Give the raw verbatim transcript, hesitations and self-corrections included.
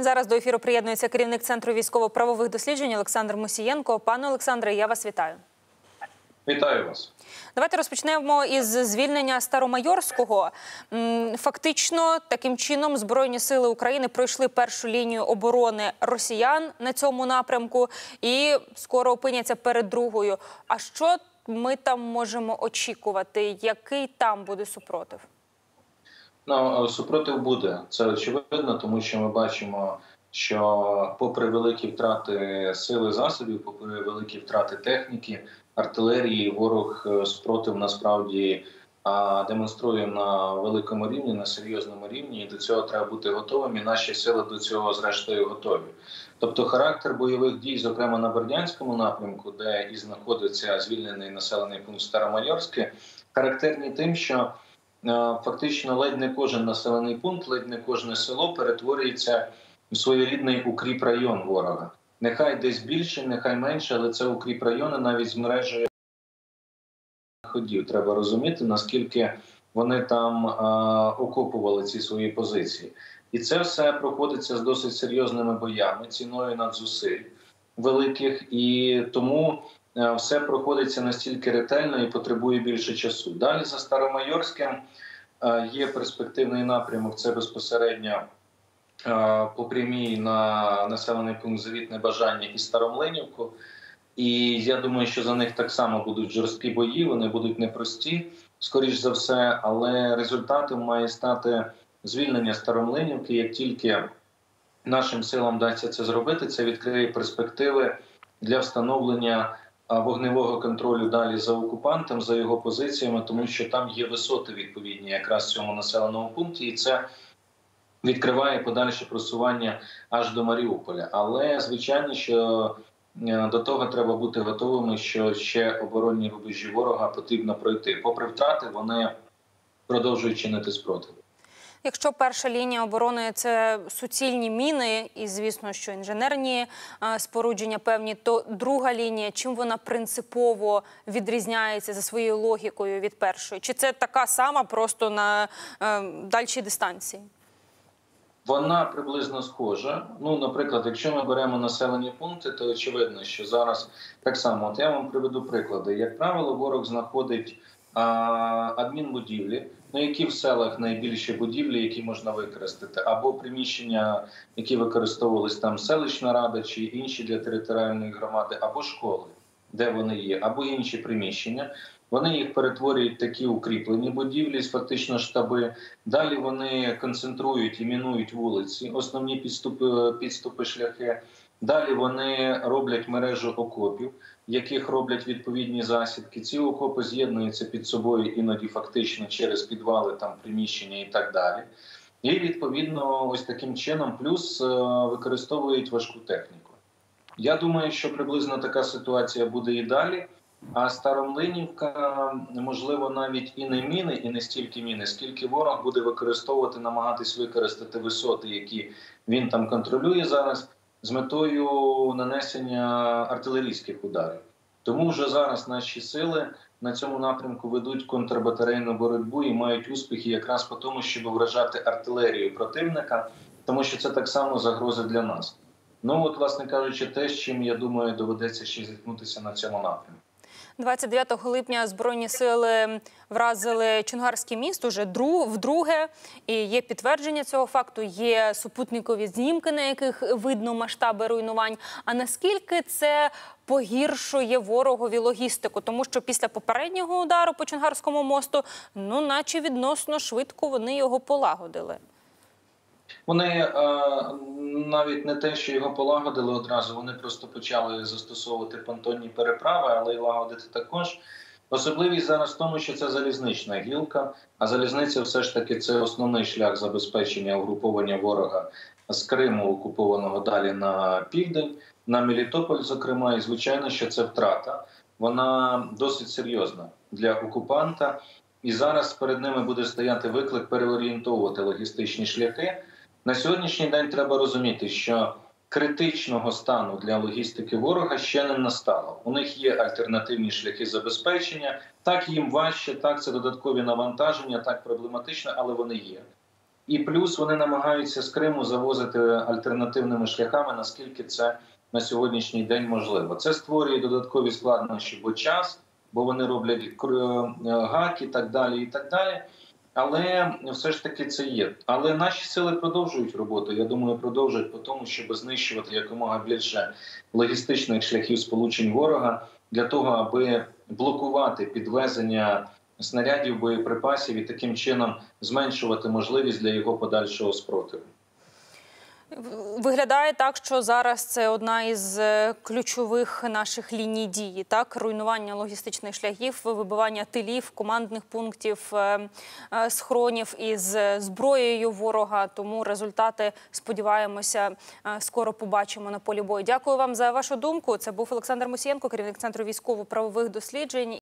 Зараз до ефіру приєднується керівник Центру військово-правових досліджень Олександр Мусієнко. Пане Олександре, я вас вітаю. Вітаю вас. Давайте розпочнемо із звільнення Старомайорського. Фактично, таким чином, Збройні сили України пройшли першу лінію оборони росіян на цьому напрямку і скоро опиняться перед другою. А що ми там можемо очікувати? Який там буде супротив? Ну, супротив буде. Це очевидно, тому що ми бачимо, що попри великі втрати сили засобів, попри великі втрати техніки, артилерії, ворог спротив насправді демонструє на великому рівні, на серйозному рівні, і до цього треба бути готовим, і наші сили до цього зрештою готові. Тобто характер бойових дій, зокрема на Бердянському напрямку, де і знаходиться звільнений населений пункт Старомайорське, характерні тим, що фактично ледь не кожен населений пункт, ледь не кожне село перетворюється в своєрідний укріпрайон ворога. Нехай десь більше, нехай менше, але це укріпрайони навіть з мережею ходів. Треба розуміти, наскільки вони там а, окопували ці свої позиції. І це все проходиться з досить серйозними боями, ціною надзусиль великих, і тому а, все проходиться настільки ретельно і потребує більше часу. Далі за Старомайорським а, є перспективний напрямок, це безпосередньо по прямій на населений пункт Завітне Бажання і Старомлинівку. І я думаю, що за них так само будуть жорсткі бої, вони будуть непрості, скоріш за все, але результатом має стати звільнення Старомлинівки. Як тільки нашим силам вдасться це зробити, це відкриє перспективи для встановлення вогневого контролю далі за окупантом, за його позиціями, тому що там є висоти відповідні якраз в цьому населеному пункті, і це відкриває подальше просування аж до Маріуполя. Але, звичайно, що до того треба бути готовими, що ще оборонні рубежі ворога потрібно пройти. Попри втрати, вони продовжують чинити спротив. Якщо перша лінія оборони – це суцільні міни і, звісно, що інженерні спорудження певні, то друга лінія, чим вона принципово відрізняється за своєю логікою від першої? Чи це така сама, просто на е, дальшій дистанції? Вона приблизно схожа. Ну, наприклад, якщо ми беремо населені пункти, то очевидно, що зараз так само. От я вам приведу приклади. Як правило, ворог знаходить а, адмінбудівлі, ну, які в селах найбільші будівлі, які можна використати, або приміщення, які використовувались там селищна рада чи інші для територіальної громади, або школи, де вони є, або інші приміщення. Вони їх перетворюють в такі укріплені будівлі, фактично штаби. Далі вони концентрують і мінують вулиці, основні підступи, підступи шляхи. Далі вони роблять мережу окопів, в яких роблять відповідні засідки. Ці окопи з'єднуються під собою іноді фактично через підвали, там, приміщення і так далі. І відповідно ось таким чином плюс використовують важку техніку. Я думаю, що приблизно така ситуація буде і далі. А Старомлинівка, можливо, навіть і не міни, і не стільки міни, скільки ворог буде використовувати, намагатись використати висоти, які він там контролює зараз, з метою нанесення артилерійських ударів. Тому вже зараз наші сили на цьому напрямку ведуть контрбатарейну боротьбу і мають успіхи якраз по тому, щоб вражати артилерію противника, тому що це так само загроза для нас. Ну от, власне кажучи, те, з чим, я думаю, доведеться ще зіткнутися на цьому напрямку. двадцять дев'ятого липня Збройні сили вразили Чонгарський міст уже вдруге, і є підтвердження цього факту, є супутникові знімки, на яких видно масштаби руйнувань. А наскільки це погіршує ворогові логістику? Тому що після попереднього удару по Чонгарському мосту, ну, наче відносно швидко вони його полагодили. Вони навіть не те, що його полагодили одразу, вони просто почали застосовувати понтонні переправи, але й лагодити також. Особливість зараз в тому, що це залізнична гілка, а залізниця все ж таки це основний шлях забезпечення угруповання ворога з Криму, окупованого далі на південь, на Мелітополь, зокрема, і звичайно, що це втрата. Вона досить серйозна для окупанта, і зараз перед ними буде стояти виклик переорієнтовувати логістичні шляхи. На сьогоднішній день треба розуміти, що критичного стану для логістики ворога ще не настало. У них є альтернативні шляхи забезпечення. Так, їм важче, так, це додаткові навантаження, так, проблематично, але вони є. І плюс вони намагаються з Криму завозити альтернативними шляхами, наскільки це на сьогоднішній день можливо. Це створює додаткові складнощі, бо час, бо вони роблять гак і так далі, і так далі. Але все ж таки це є. Але наші сили продовжують роботу. Я думаю, продовжують по тому, щоб знищувати якомога більше логістичних шляхів сполучень ворога для того, аби блокувати підвезення снарядів, боєприпасів і таким чином зменшувати можливість для його подальшого спротиву. Виглядає так, що зараз це одна із ключових наших ліній дії, так? Руйнування логістичних шляхів, вибивання тилів, командних пунктів, схронів із зброєю ворога. Тому результати, сподіваємося, скоро побачимо на полі бою. Дякую вам за вашу думку. Це був Олександр Мусієнко, керівник Центру військово-правових досліджень.